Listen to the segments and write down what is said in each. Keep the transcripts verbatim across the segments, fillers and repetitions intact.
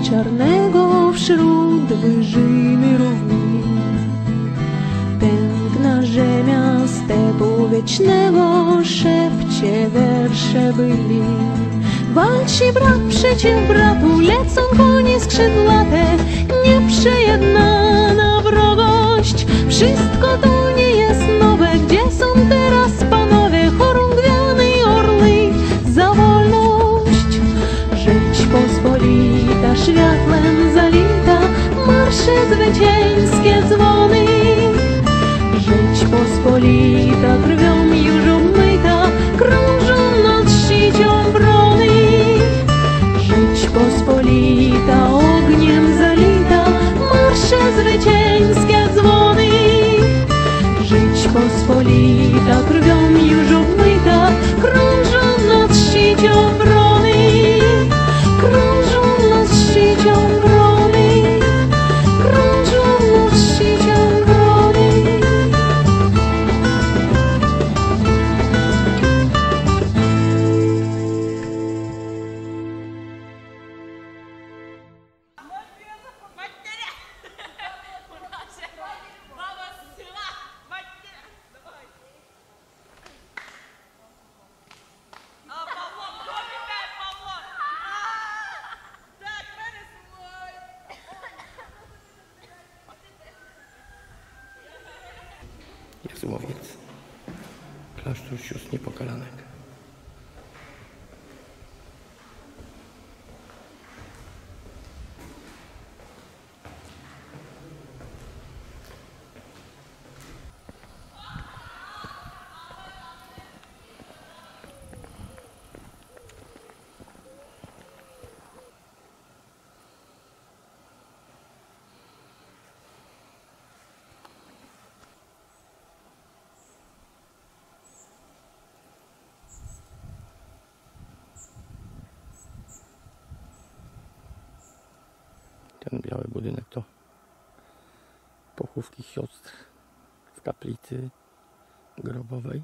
czarnego wśród wyżyny równin. Piękna ziemia stepu wiecznego szepcie wiersze byli. Walczy brat przeciw bratu, lecą konie skrzydlate, nieprzejednana wrogość. Wszystko to nie jest nowe, gdzie są teraz panowie, chorągwiane orły za wolność. Rzeczpospolita światłem zalita, marsze zwycięskie dzwony. Rzeczpospolita krwią już obmyta, krążą nad szczycią brony. Rzeczpospolita ogniem zalita, marsze zwycięskie dzwony. Rzeczpospolita krwią już obmyta, krążą nad szczycią brony. Krążą nad szczycią brony. Krążą nad szczycią brony. Jazułowiec, klasztor sióstr niepokalanek. Ten biały budynek to pochówki sióstr w kaplicy grobowej.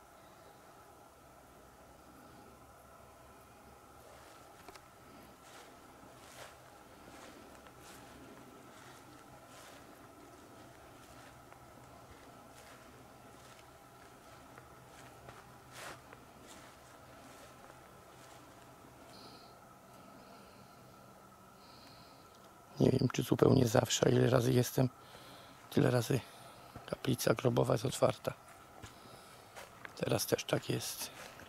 Nie wiem, czy zupełnie zawsze, ile razy jestem, tyle razy kaplica grobowa jest otwarta. Teraz też tak jest.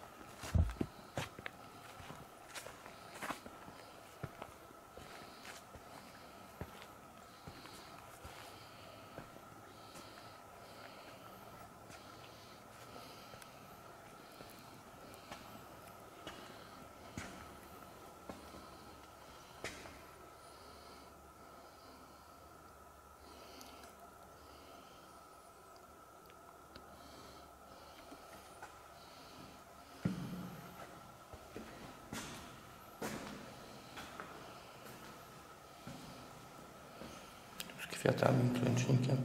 Kwiatami, klęcznikiem.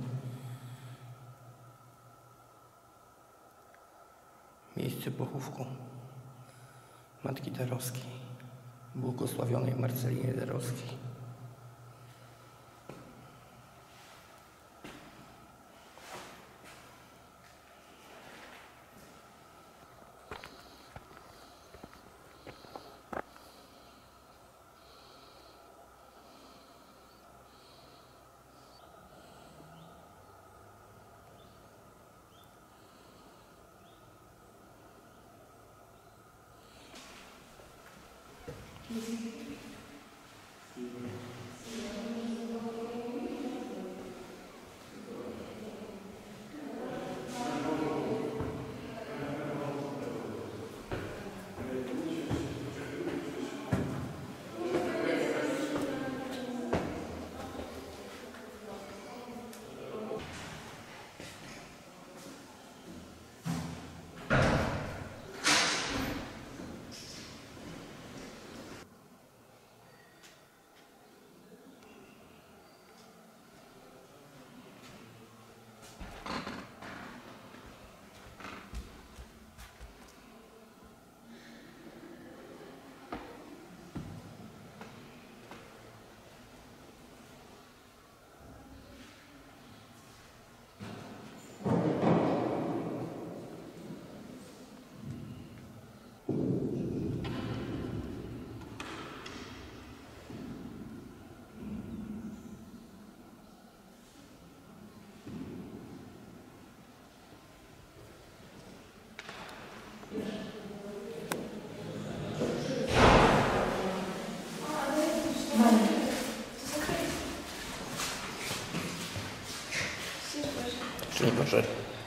Miejsce pochówku Matki Darowskiej, błogosławionej Marceliny Darowskiej. Szczęść Boże.